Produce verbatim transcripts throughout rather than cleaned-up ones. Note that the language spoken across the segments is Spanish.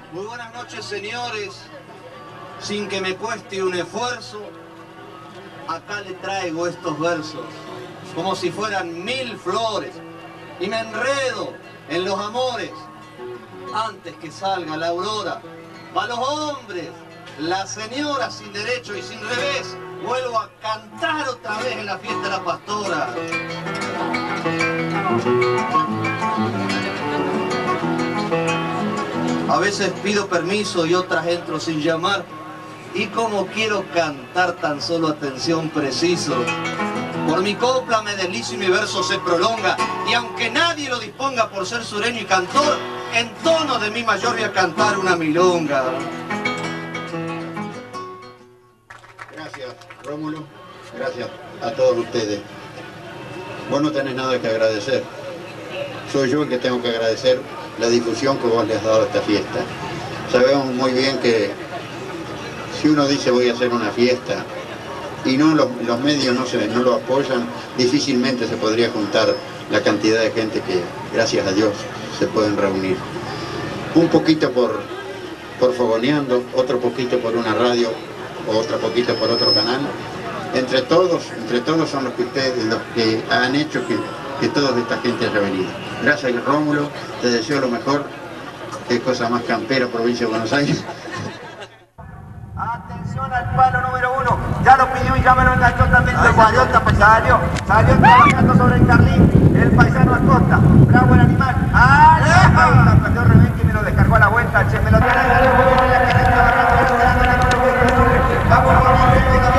Muy buenas noches, señores. Sin que me cueste un esfuerzo, acá le traigo estos versos, como si fueran mil flores, y me enredo en los amores, antes que salga la aurora. Pa' los hombres, la señora sin derecho y sin revés, vuelvo a cantar otra vez en la fiesta de la pastora. A veces pido permiso y otras entro sin llamar. Y como quiero cantar tan solo atención preciso. Por mi copla me deslizo y mi verso se prolonga. Y aunque nadie lo disponga por ser sureño y cantor, en tono de mi mayor voy a cantar una milonga. Gracias, Rómulo. Gracias a todos ustedes. Vos no tenés nada que agradecer. Soy yo el que tengo que agradecer la difusión que vos le has dado a esta fiesta. Sabemos muy bien que si uno dice voy a hacer una fiesta y no los, los medios no, se, no lo apoyan, difícilmente se podría juntar la cantidad de gente que, gracias a Dios, se pueden reunir. Un poquito por, por Fogoneando, otro poquito por una radio, otro poquito por otro canal. Entre todos, entre todos son los que ustedes, los que han hecho que, que toda esta gente haya venido. Gracias, Rómulo, te deseo lo mejor. Qué cosa más campera, provincia de Buenos Aires. Atención al palo número uno, ya lo pidió y ya me lo enganchó también el Guayota, pues salió, salió trabajando sobre el Carlín, el paisano Acosta, bravo el animal, ¡ah! La perdió Rebenque y me lo descargó a la vuelta, che, me lo dio a la vuelta, vamos, vamos, vamos,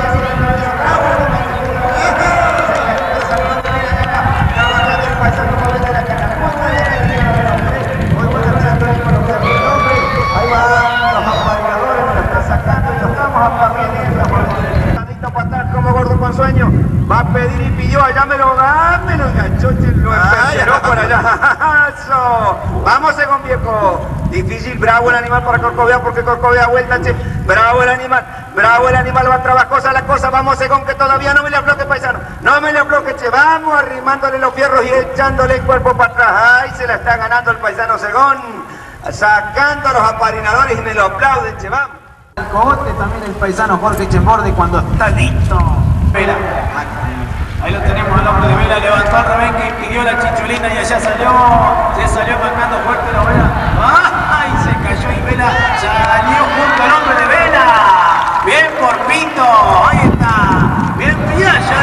como gordo con sueño, va a pedir y pidió, allá me lo da, me lo enganchó, lo empeceró por allá. Eso. Vamos, Segón Viejo. Difícil, bravo el animal para Corcovea, porque Corcovea vuelta, che. Bravo el animal, bravo el animal, va trabajosa la cosa. Vamos, Segón, que todavía no me le afloque, paisano. No me le afloque, che. Vamos arrimándole los fierros y echándole el cuerpo para atrás. Ay, se la está ganando el paisano Segón. Sacando a los aparinadores y me lo aplauden, che. Vamos. El cogote también el paisano Jorge Chemborde cuando está listo. Vela. Ahí lo tenemos al hombre de Vela, levantó al Rebenque y pidió la chicholina y allá salió, se salió marcando fuerte la Vela. ¡Ay! Se cayó y Vela salió junto al hombre de Vela. Bien por Pito, ahí está. Bien pillado ya.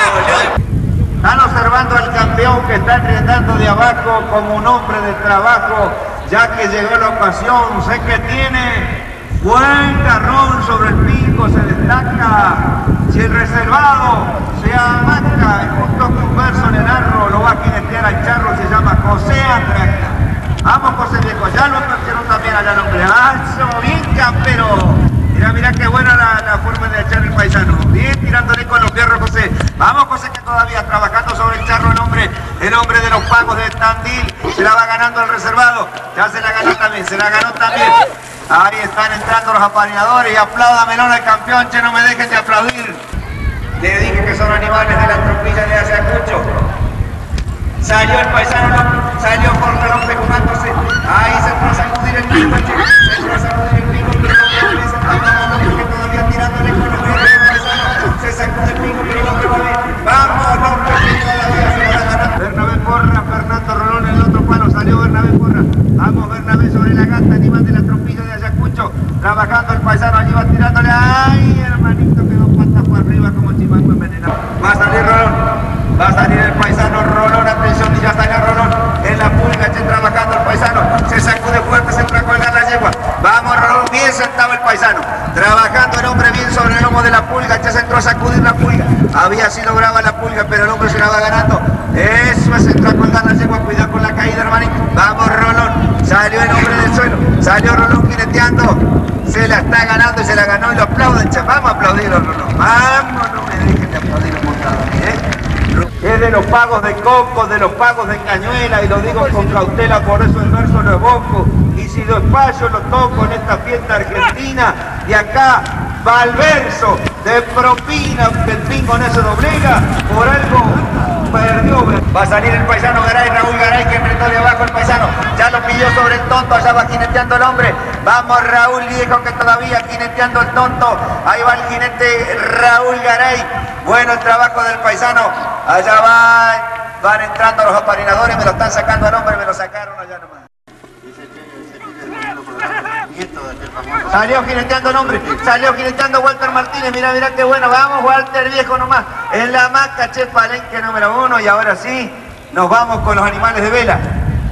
Están observando al campeón que está enredando de abajo como un hombre de trabajo, ya que llegó la ocasión, sé que tiene buen garrón sobre el pico, se destaca. Si el reservado se amaca y junto con un verso en el arro lo va a jinetear al charro, se llama José Andraca. Vamos, José Viejo, ya lo advirtieron también allá el hombre. ¡Alzo! Bien campero. Mira, mira qué buena la, la forma de echar el paisano. Bien tirándole con los fierros, José. Vamos, José, que todavía trabajando sobre el charro el hombre, el hombre de los pagos de Tandil. Se la va ganando el reservado. Ya se la ganó también, se la ganó también. Ahí están entrando los aparinadores y apláudamelo al campeón, che, no me dejen de aplaudir. Le dije que son animales de la tropilla de hace mucho. Salió el paisano, no, salió por el hombre jugándose. Ahí se entró a sacudir el pico, che. Se entró a sacudir el pico, pero no me se está ganando porque todavía tirándole con los dedos del paisano. Se sacude el pico, pero no me va bien. Vamos, hombre, que todavía se va a ganar. Bernabé Porra, Fernando Rolón, el otro palo, salió Bernabé Porra. Vamos, Bernabé sobre la gata, animal de la tropilla de Ayacucho. Trabajando el paisano, allí va tirándole. ¡Ay, hermanito! Quedó patas por arriba como chimango envenenado. Va a salir Rolón, va a salir el paisano Rolón. Atención, y ya salió Rolón. En la pulga, che, trabajando el paisano. Se sacude fuerte, se entra a colgar la yegua. Vamos, Rolón, bien sentado el paisano. Trabajando el hombre bien sobre el lomo de la pulga, che, se entró a sacudir la pulga. Había sido brava la pulga, pero el hombre se la va ganando. Eso es, entró a colgar la yegua. Cuidado con la caída, hermanito. Vamos, Rolón. Salió el hombre del suelo, salió Rolón jineteando, se la está ganando y se la ganó y lo aplauden, che. Vamos a aplaudirlo, Rolón, vamos, no me dejen de aplaudir los montados, ¿eh? Es de los pagos de coco, de los pagos de cañuela, y lo digo con cautela, por eso el verso lo evoco, y si lo espacio lo toco en esta fiesta argentina, de acá va al verso de propina, que el pingo no se doblega, por algo perdió. Va a salir el paisano Garay, Raúl Garay, que enfrentó de abajo el paisano, ya lo pidió sobre el tonto, allá va jineteando el hombre. Vamos Raúl viejo, que todavía jineteando el tonto, ahí va el jinete Raúl Garay. Bueno el trabajo del paisano, allá va, van entrando los apadrinadores, me lo están sacando al hombre, me lo sacaron allá nomás. Salió jineteando el hombre, salió jineteando Walter Martínez, mira, mira qué bueno, vamos Walter viejo nomás, en la maca, Che Palenque número uno, y ahora sí, nos vamos con los animales de vela.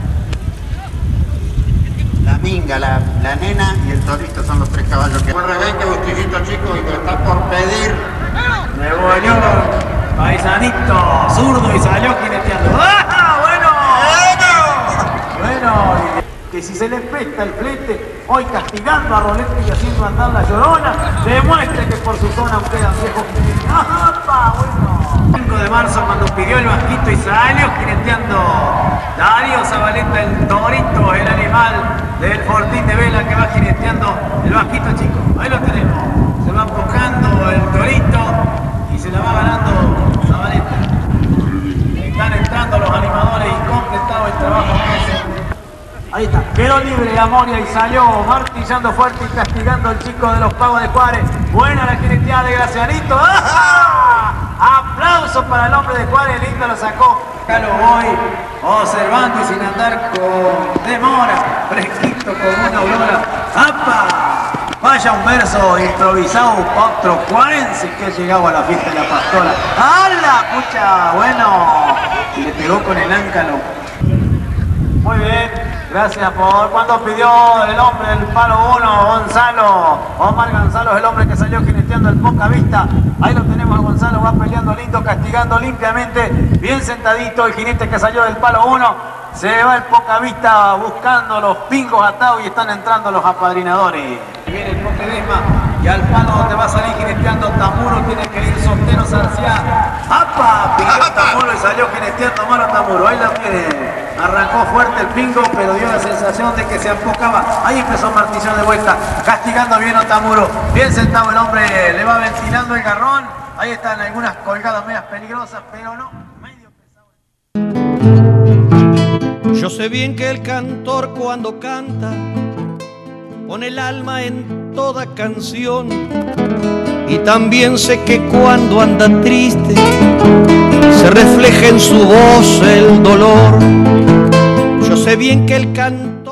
La minga, la, la nena y el torito son los tres caballos que... Buen rebenque, Bustillitos chicos, y que está por pedir. Me volvió paisanito zurdo y salió jineteando. ¡Ah! ¡Bueno! ¡Bueno! Bueno, que si se le presta el flete, hoy castigando a Rolete y haciendo andar la llorona, demuestre que por su zona quedan viejos jinetes. ¡Ah! Bueno. cinco de marzo cuando pidió el vasquito y salió jineteando Darío Zabaleta, el torito, el animal del Fortín de Vela que va jineteando el vasquito chico. Ahí lo tenemos. Se va empujando el torito y se la va ganando Zabaleta. Están entrando los animadores y completado el trabajo que hacen. Ahí está, quedó libre la Moria y salió martillando fuerte y castigando al chico de los Pagos de Juárez. Buena la jineteada de Gracianito. ¡Ah! Aplauso para el hombre de Juárez, lindo lo sacó. Acá lo voy observando y sin andar con demora, fresquito como una aurora. ¡Apa! Vaya un verso improvisado, otro cuarense que ha llegado a la fiesta de la Pastora. ¡Hala, pucha! Bueno, le pegó con el áncalo. Muy bien, gracias por cuando pidió el hombre del palo uno, Gonzalo. Omar Gonzalo es el hombre que salió jineteando el Poca Vista. Ahí lo tenemos a Gonzalo, va peleando lindo, castigando limpiamente. Bien sentadito el jinete que salió del palo uno. Se va el Poca Vista buscando los pingos atados y están entrando los apadrinadores. Viene el Poquedesma y al palo donde va a salir jineteando Tamuro tiene que ir Sotero Sarciá. ¡Apa! Pidió Tamuro y salió jineteando Maro Tamuro. Ahí la tiene. Arrancó fuerte el pingo, pero dio la sensación de que se enfocaba. Ahí empezó Martillón de vuelta, castigando bien a Tamuro. Bien sentado el hombre, le va ventilando el garrón. Ahí están algunas colgadas medias peligrosas, pero no, medio pesado. Yo sé bien que el cantor cuando canta pone el alma en toda canción, y también sé que cuando anda triste se refleja en su voz el dolor. Yo sé bien que el cantor